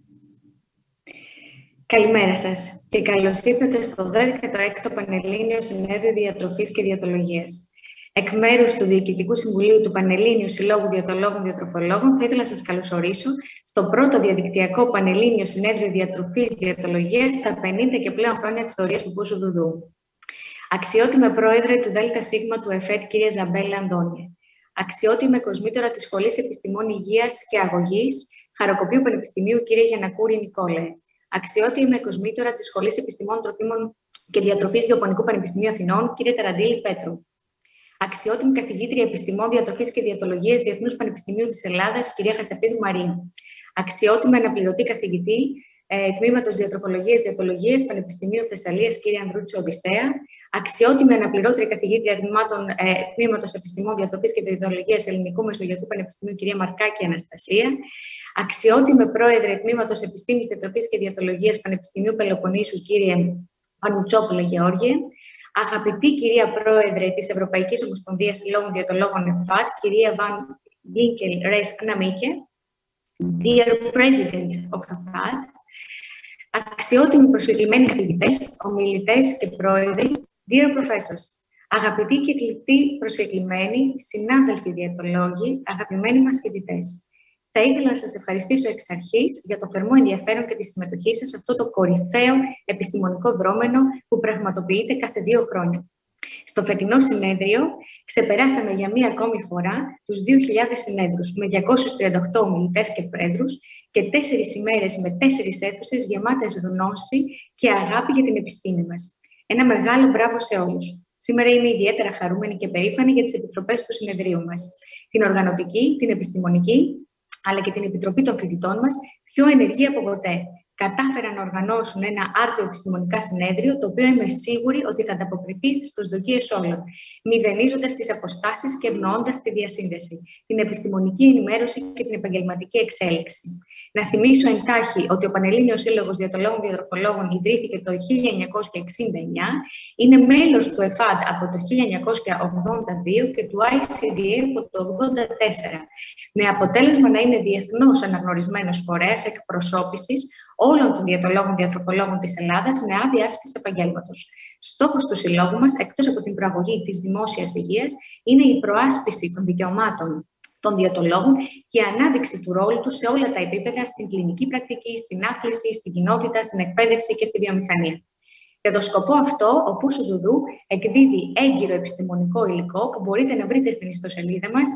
Καλημέρα σας και καλώς ήρθατε στο 16ο Πανελλήνιο Συνέδριο Διατροφής και Διαιτολογίας. Εκ μέρους του Διοικητικού Συμβουλίου του Πανελλήνιου Συλλόγου Διαιτολόγων Διατροφολόγων, θα ήθελα να σας καλωσορίσω στο πρώτο διαδικτυακό Πανελλήνιο Συνέδριο Διατροφής και Διαιτολογίας στα 50 και πλέον χρόνια της ιστορίας του Πούσου Δουδού. Αξιότιμε πρόεδρε του ΔΣ του ΕΦΕΤ, κυρία Ζαμπέλα Αντώνιε. Αξιότιμε κοσμήτωρα της Σχολής Επιστημών Υγείας και Αγωγής Χαροκοπείου Πανεπιστημίου, κύριε Γιαννακούρη Νικόλαε. Αξιότιμη κοσμήτωρα της Σχολής Επιστημών Τροφίμων και Διατροφής Γεωπονικού Πανεπιστημίου Αθηνών, κύριε Ταραντήλη Πέτρου. Αξιότιμη καθηγήτρια Επιστημών Διατροφής και Διαιτολογίας Διεθνούς Πανεπιστημίου της Ελλάδας, κυρία Χασαπίδου Μαρία. Αξιότιμη αναπληρωτή καθηγητή Τμήματος Διατροφολογίας Διαιτολογίας Πανεπιστημίου Θεσσαλίας, κύριε Ανδρούτσο Οδυσσέα. Αξιότιμη αναπληρώτρια καθηγήτρια Τμήματος Επιστημών Διατροφής και Διαιτολογίας Ελληνικού Μεσογειακού Πανεπιστημίου, κυρία Μαρκάκη Αναστασία. Αξιότιμε πρόεδρε Τμήματος Επιστήμης Διατροφής και Διαιτολογίας Πανεπιστημίου Πελοποννήσου, κύριε Πανουτσόπουλε Γεώργιε. Αγαπητή κυρία Πρόεδρε της Ευρωπαϊκής Ομοσπονδίας Συλλόγων Διαιτολόγων ΕΦΑΤ, κυρία Van Ginkel Res Namike. Dear President of ΕΦΑΤ, αξιότιμοι προσκεκλημένοι καθηγητές, ομιλητές και πρόεδροι, dear professors, αγαπητοί και εκλεκτοί προσκεκλημένοι, συνάδελφοι διαιτολόγοι, αγαπημένοι μας φοιτητές. Θα ήθελα να σας ευχαριστήσω εξ αρχής για το θερμό ενδιαφέρον και τη συμμετοχή σας σε αυτό το κορυφαίο επιστημονικό δρόμενο που πραγματοποιείται κάθε 2 χρόνια. Στο φετινό συνέδριο ξεπεράσαμε για μία ακόμη φορά τους 2.000 συνέδρους με 238 ομιλητές και πρόεδρους και 4 ημέρες με 4 αίθουσες γεμάτες γνώση και αγάπη για την επιστήμη μας. Ένα μεγάλο μπράβο σε όλους. Σήμερα είμαι ιδιαίτερα χαρούμενη και περήφανη για τις επιτροπές του συνεδρίου μας. Την οργανωτική, την επιστημονική, αλλά και την Επιτροπή των Φοιτητών μας, πιο ενεργή από ποτέ. Κατάφεραν να οργανώσουν ένα άρτιο επιστημονικά συνέδριο, το οποίο είμαι σίγουρη ότι θα ανταποκριθεί στις προσδοκίες όλων, μηδενίζοντας τις αποστάσεις και ευνοώντας τη διασύνδεση, την επιστημονική ενημέρωση και την επαγγελματική εξέλιξη. Να θυμίσω εντάχει ότι ο Πανελλήνιος Σύλλογος Διαιτολόγων Διατροφολόγων ιδρύθηκε το 1969, είναι μέλος του ΕΦΑΤ από το 1982 και του ICDA από το 1984, με αποτέλεσμα να είναι διεθνώς αναγνωρισμένος φορέας εκπροσώπησης όλων των διαιτολόγων διατροφολόγων της Ελλάδας με άδεια άσκηση επαγγέλματος. Στόχος του συλλόγου μας, εκτός από την προαγωγή της δημόσιας υγείας, είναι η προάσπιση των δικαιωμάτων των διαιτολόγων και η ανάδειξη του ρόλου τους σε όλα τα επίπεδα, στην κλινική πρακτική, στην άθληση, στην κοινότητα, στην εκπαίδευση και στη βιομηχανία. Για τον σκοπό αυτό, ο Πούσου Δουδού εκδίδει έγκυρο επιστημονικό υλικό που μπορείτε να βρείτε στην ιστοσελίδα μας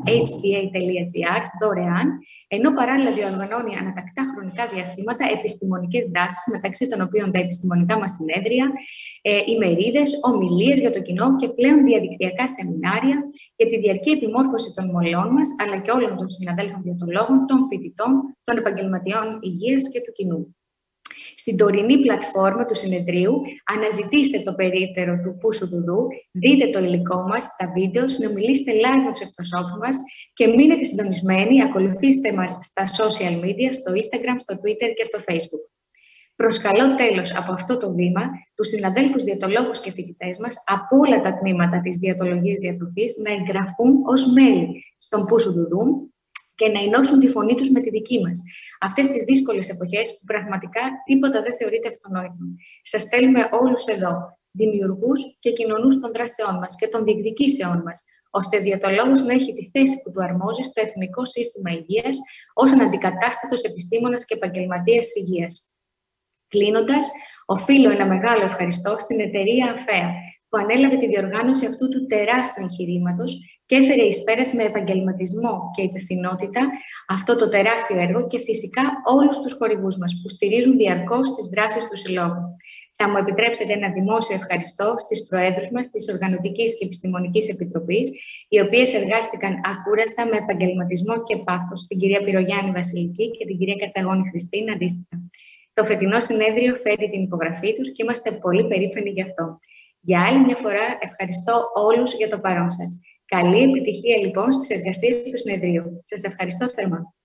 hda.gr δωρεάν, ενώ παράλληλα διοργανώνει ανατακτά χρονικά διαστήματα επιστημονικές δράσεις, μεταξύ των οποίων τα επιστημονικά μας συνέδρια, ημερίδες, ομιλίες για το κοινό και πλέον διαδικτυακά σεμινάρια για τη διαρκή επιμόρφωση των μολών μας, αλλά και όλων των συναδέλφων διαιτολόγων, των φοιτητών, των επαγγελματιών υγείας και του κοινού. Στην τωρινή πλατφόρμα του συνεδρίου αναζητήστε το περίπτερο του Πούσου Δουδού, δείτε το υλικό μας, τα βίντεο, συνομιλήστε live με τους εκπροσώπους μας και μείνετε συντονισμένοι, ακολουθήστε μας στα social media, στο Instagram, στο Twitter και στο Facebook. Προσκαλώ τέλος από αυτό το βήμα τους συναδέλφους διαιτολόγους και φοιτητές μας από όλα τα τμήματα της διαιτολογίας διατροφής να εγγραφούν ως μέλη στον Πούσου Δουδού και να ενώσουν τη φωνή τους με τη δική μας. Αυτές τις δύσκολες εποχές που πραγματικά τίποτα δεν θεωρείται αυτονόητο. Σας στέλνουμε όλους εδώ, δημιουργούς και κοινωνούς των δράσεών μας και των διεκδικήσεών μας, ώστε ο διαιτολόγος να έχει τη θέση που του αρμόζει στο Εθνικό Σύστημα Υγείας ως αναντικατάστατος επιστήμονας και επαγγελματίας υγείας. Κλείνοντας, οφείλω ένα μεγάλο ευχαριστώ στην εταιρεία ΑΦΕΑ, που ανέλαβε τη διοργάνωση αυτού του τεράστιου εγχειρήματος και έφερε εις πέρας με επαγγελματισμό και υπευθυνότητα αυτό το τεράστιο έργο και φυσικά όλους τους χορηγούς μας που στηρίζουν διαρκώς τις δράσεις του Συλλόγου. Θα μου επιτρέψετε ένα δημόσιο ευχαριστώ στις προέδρους μας της Οργανωτικής και Επιστημονικής Επιτροπής, οι οποίες εργάστηκαν ακούραστα με επαγγελματισμό και πάθος, την κυρία Πυρογιάννη Βασιλική και την κυρία Κατσαγώνη Χριστίνα αντίστοιχα. Το φετινό συνέδριο φέρει την υπογραφή τους και είμαστε πολύ περήφανοι γι' αυτό. Για άλλη μια φορά ευχαριστώ όλους για το παρόν σας. Καλή επιτυχία λοιπόν στις εργασίες του συνεδρίου. Σας ευχαριστώ θερμά.